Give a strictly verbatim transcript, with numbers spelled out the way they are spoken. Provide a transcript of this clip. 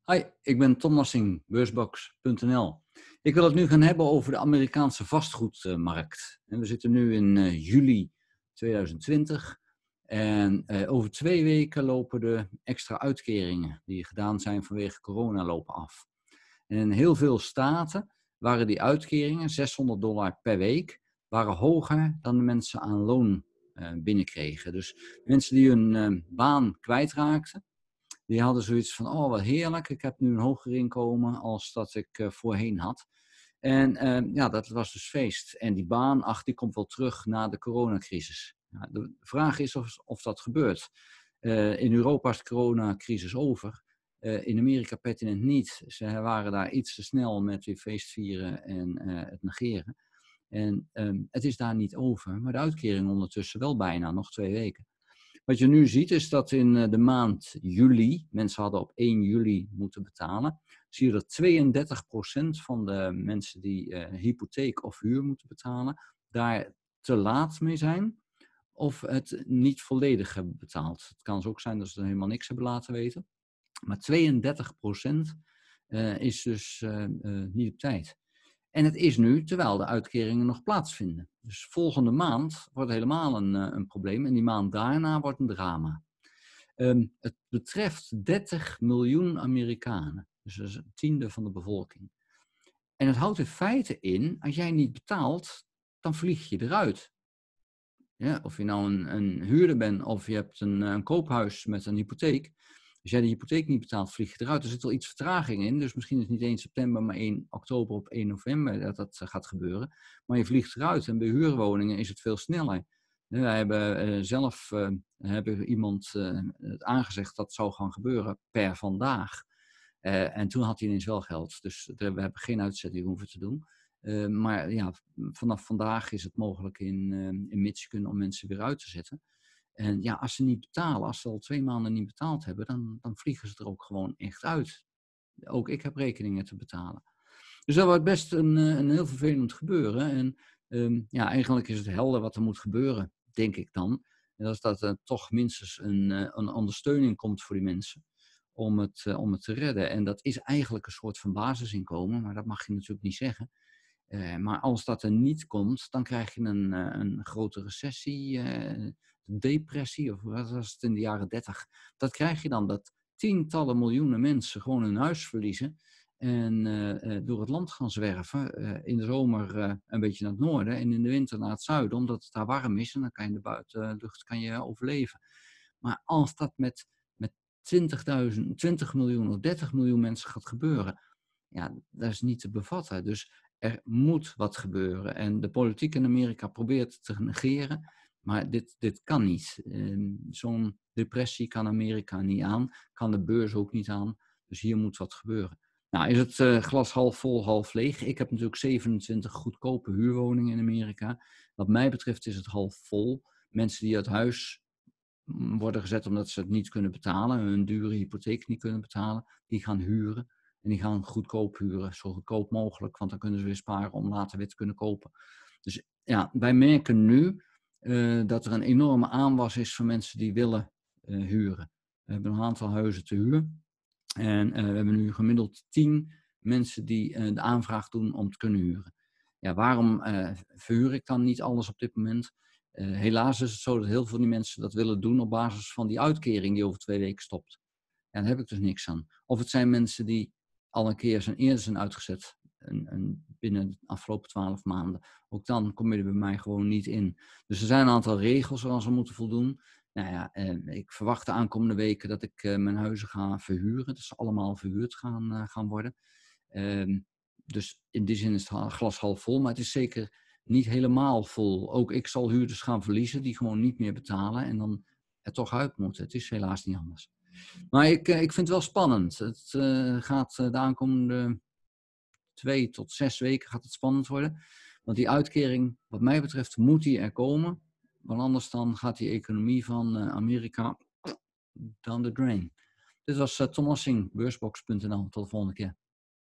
Hi, ik ben Tom Nassing, beursbox punt n l. Ik wil het nu gaan hebben over de Amerikaanse vastgoedmarkt. En we zitten nu in uh, juli tweeduizend twintig en uh, over twee weken lopen de extra uitkeringen die gedaan zijn vanwege corona lopen af. En in heel veel staten waren die uitkeringen, zeshonderd dollar per week, waren hoger dan de mensen aan loon uh, binnenkregen. Dus mensen die hun uh, baan kwijtraakten, die hadden zoiets van, oh wat heerlijk, ik heb nu een hoger inkomen als dat ik uh, voorheen had. En uh, ja, dat was dus feest. En die baan, ach, die komt wel terug na de coronacrisis. Ja, de vraag is of, of dat gebeurt. Uh, in Europa is de coronacrisis over. Uh, in Amerika pertinent niet. Ze waren daar iets te snel met weer feestvieren en uh, het negeren. En um, het is daar niet over, maar de uitkering ondertussen wel bijna, nog twee weken. Wat je nu ziet is dat in de maand juli, mensen hadden op één juli moeten betalen, zie je dat tweeëndertig procent van de mensen die uh, hypotheek of huur moeten betalen, daar te laat mee zijn of het niet volledig hebben betaald. Het kan ook zijn dat ze er helemaal niks hebben laten weten, maar tweeëndertig procent uh, is dus uh, uh, niet op tijd. En het is nu terwijl de uitkeringen nog plaatsvinden. Dus volgende maand wordt helemaal een, een probleem en die maand daarna wordt een drama. Um, het betreft dertig miljoen Amerikanen. Dus dat is een tiende van de bevolking. En het houdt in feite in, als jij niet betaalt, dan vlieg je eruit. Ja, of je nou een, een huurder bent of je hebt een, een koophuis met een hypotheek. Als jij de hypotheek niet betaalt, vlieg je eruit. Er zit wel iets vertraging in. Dus misschien is het niet één september, maar één oktober of één november dat dat gaat gebeuren. Maar je vliegt eruit. En bij huurwoningen is het veel sneller. Wij hebben uh, zelf uh, hebben iemand uh, het aangezegd dat zou gaan gebeuren per vandaag. Uh, en toen had hij ineens wel geld. Dus we hebben geen uitzetting hoeven te doen. Uh, maar ja, vanaf vandaag is het mogelijk in, uh, in Michigan om mensen weer uit te zetten. En ja, als ze niet betalen, als ze al twee maanden niet betaald hebben, dan, dan vliegen ze er ook gewoon echt uit. Ook ik heb rekeningen te betalen. Dus dat wordt best een, een heel vervelend gebeuren. En um, ja, eigenlijk is het helder wat er moet gebeuren, denk ik dan. En dat is dat er toch minstens een, een ondersteuning komt voor die mensen om het, uh, om het te redden. En dat is eigenlijk een soort van basisinkomen, maar dat mag je natuurlijk niet zeggen. Uh, maar als dat er niet komt, dan krijg je een, uh, een grote recessie, uh, depressie, of wat was het in de jaren dertig. Dat krijg je dan, dat tientallen miljoenen mensen gewoon hun huis verliezen en uh, uh, door het land gaan zwerven. Uh, in de zomer uh, een beetje naar het noorden en in de winter naar het zuiden, omdat het daar warm is en dan kan je in de buitenlucht kan je overleven. Maar als dat met, met twintigduizend, twintig miljoen of dertig miljoen mensen gaat gebeuren, ja, dat is niet te bevatten. Dus er moet wat gebeuren. En de politiek in Amerika probeert het te negeren. Maar dit, dit kan niet. Um, zo'n depressie kan Amerika niet aan. Kan de beurs ook niet aan. Dus hier moet wat gebeuren. Nou, is het uh, glas half vol, half leeg? Ik heb natuurlijk zevenentwintig goedkope huurwoningen in Amerika. Wat mij betreft is het half vol. Mensen die uit huis worden gezet omdat ze het niet kunnen betalen. Hun dure hypotheek niet kunnen betalen. Die gaan huren. En die gaan goedkoop huren, zo goedkoop mogelijk, want dan kunnen ze weer sparen om later weer te kunnen kopen. Dus ja, wij merken nu uh, dat er een enorme aanwas is van mensen die willen uh, huren. We hebben een aantal huizen te huur. En uh, we hebben nu gemiddeld tien mensen die uh, de aanvraag doen om te kunnen huren. Ja, waarom uh, verhuur ik dan niet alles op dit moment? Uh, helaas is het zo dat heel veel van die mensen dat willen doen op basis van die uitkering die over twee weken stopt. Ja, daar heb ik dus niks aan. Of het zijn mensen die al een keer zijn eerder zijn uitgezet en, en binnen de afgelopen twaalf maanden. Ook dan kom je er bij mij gewoon niet in. Dus er zijn een aantal regels waar ze moeten voldoen. Nou ja, eh, ik verwacht de aankomende weken dat ik eh, mijn huizen ga verhuren. Dat ze allemaal verhuurd gaan, uh, gaan worden. Uh, dus in die zin is het glas half vol, maar het is zeker niet helemaal vol. Ook ik zal huurders gaan verliezen die gewoon niet meer betalen en dan er toch uit moeten. Het is helaas niet anders. Maar ik, ik vind het wel spannend. Het uh, gaat de aankomende twee tot zes weken gaat het spannend worden. Want die uitkering, wat mij betreft, moet die er komen. Want anders dan gaat die economie van uh, Amerika down the drain. Dit was uh, Tom Nassing, beursbox punt n l. Tot de volgende keer.